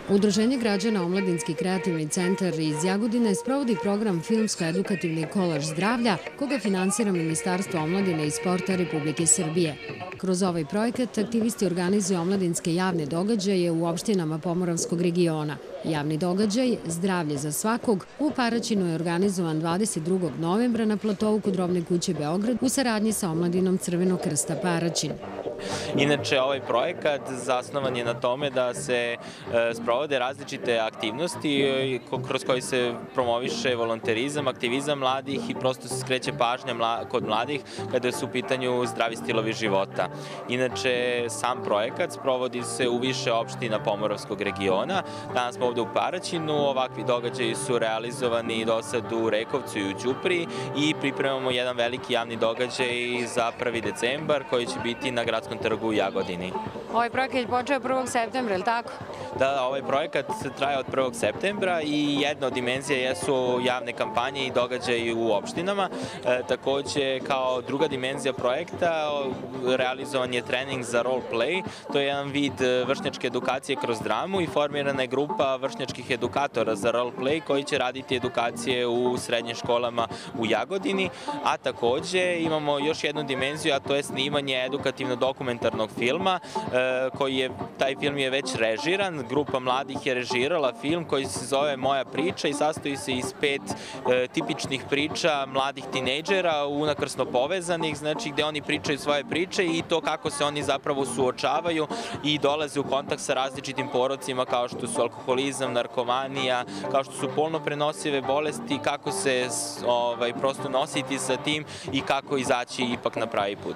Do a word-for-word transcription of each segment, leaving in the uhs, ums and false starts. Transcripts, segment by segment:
Udruženje građana Omladinski kreativni centar iz Jagodine sprovodi program Filmsko-edukativni kolaž zdravlja, koga finansira Ministarstvo omladine i sporta Republike Srbije. Kroz ovaj projekat aktivisti organizuju omladinske javne događaje u opštinama Pomoravskog regiona. Javni događaj Zdravlje za svakog u Paraćinu je organizovan dvadeset drugog novembra na platovu kod Robne kuće Beograd u saradnji sa omladinom Crvenog krsta Paraćin. Inače, ovaj projekat zasnovan je na tome da se sprovode različite aktivnosti kroz koji se promoviše volonterizam, aktivizam mladih i prosto se skreće pažnja kod mladih kada su u pitanju zdravi stilovi života. Inače, sam projekat sprovodi se u više opština Pomoravskog regiona. Danas smo ovde u Paraćinu, ovakvi događaji su realizovani do sad u Rekovcu i u Ćupriji i pripremamo jedan veliki javni događaj za prvi decembar koji će biti na Gradskom trgu u Jagodini. Ovaj projekat je počeo prvog septembra, je li tako? Da, ovaj projekat traje od prvog septembra i jedna od dimenzija jesu javne kampanje i događaji u opštinama. E, takođe, kao druga dimenzija projekta, realizovan je trening za role play. To je jedan vid vršnjačke edukacije kroz dramu i formirana je grupa vršnjačkih edukatora za role play koji će raditi edukacije u srednjim školama u Jagodini. A takođe imamo još jednu dimenziju, a to je snimanje edukativno-dokumentarnog filma, koji je, taj film je već režiran. Grupa mladih je režirala film koji se zove Moja priča i sastoji se iz pet e, tipičnih priča mladih tinejdžera unakrsno povezanih, znači gde oni pričaju svoje priče i to kako se oni zapravo suočavaju i dolaze u kontakt sa različitim porocima kao što su alkoholizam, narkomanija, kao što su polno prenosive bolesti, kako se ovaj, prosto nositi sa tim i kako izaći ipak na pravi put.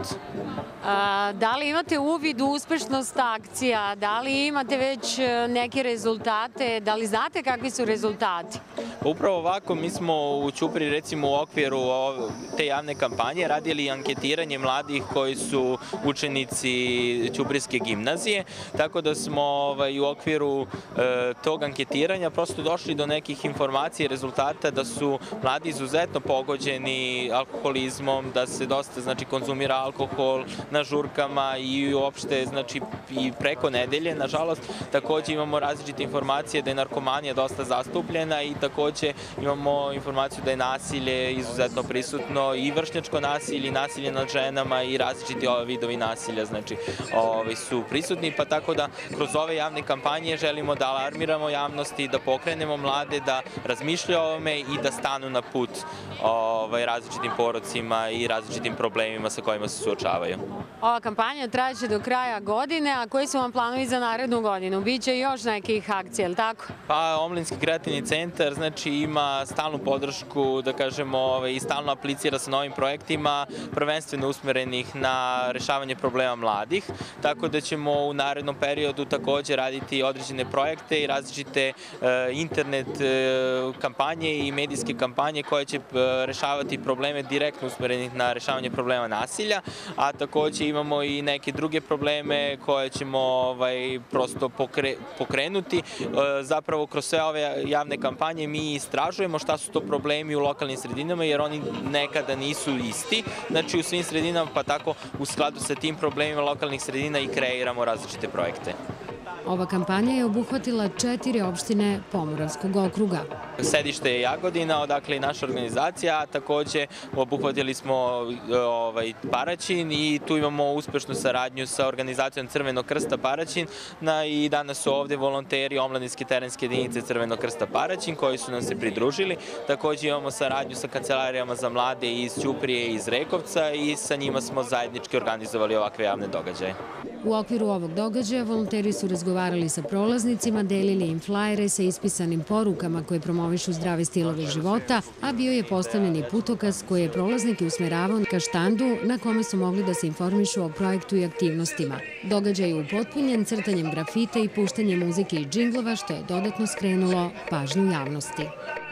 A, da li imate uvid u uspešnost akcija, da li imate već neke rezultate, da li znate kakvi su rezultati? Upravo ovako, mi smo u Ćupriji recimo u okviru te javne kampanje radili anketiranje mladih koji su učenici Ćuprijske gimnazije, tako da smo ovaj, u okviru e, tog anketiranja prosto došli do nekih informacija i rezultata da su mladi izuzetno pogođeni alkoholizmom, da se dosta znači, konzumira alkohol na žurkama i uopšte znači, i preko nedelje, nažalost. Takođe imamo različite informacije da je narkomanija dosta zastupljena i takođe imamo informaciju da je nasilje izuzetno prisutno i vršnjačko nasilje, i nasilje nad ženama i različiti vidovi nasilja znači, ovaj, su prisutni, pa tako da kroz ove javne kampanje želimo da alarmiramo javnosti, da pokrenemo mlade, da razmišljaju o ovome i da stanu na put ovaj, različitim porocima i različitim problemima sa kojima se suočavaju. Ova kampanja traće do kraja godine, a koji su vam planovi za narednu godinu? Biće još nekih akcija, je li tako? Pa, Omladinski kreativni centar znači ima stalnu podršku, da kažemo, i stalno aplicira sa novim projektima, prvenstveno usmerenih na rešavanje problema mladih, tako da ćemo u narednom periodu takođe raditi određene projekte i različite internet kampanje i medijske kampanje koje će rešavati probleme direktno usmerenih na rešavanje problema nasilja, a takođe imamo i neke druge probleme koje ćemo ovaj, prosto pokre, pokrenuti. E, zapravo kroz sve ove javne kampanje mi istražujemo šta su to problemi u lokalnim sredinama jer oni nekada nisu isti. Znači u svim sredinama pa tako u skladu sa tim problemima lokalnih sredina i kreiramo različite projekte. Ova kampanja je obuhvatila četiri opštine Pomoravskog okruga. Sedište je Jagodina, odakle i naša organizacija, a takođe obuhvatili smo ovaj, Paraćin i tu imamo uspešnu saradnju sa organizacijom Crvenog krsta Paraćin na, i danas su ovde volonteri Omladinske terenske jedinice Crvenog krsta Paraćin koji su nam se pridružili. Takođe imamo saradnju sa kancelarijama za mlade iz Ćuprije i iz Rekovca i sa njima smo zajednički organizovali ovakve javne događaje. U okviru ovog događaja volonteri su razgovarali sa prolaznicima, delili im flajere sa ispisanim porukama koje promovišu zdrave stilove života, a bio je postavljen i putokaz koji je prolaznike usmeravao ka štandu na kome su mogli da se informišu o projektu i aktivnostima. Događaj je upotpunjen crtanjem grafita i puštanjem muzike i džinglova što je dodatno skrenulo pažnju javnosti.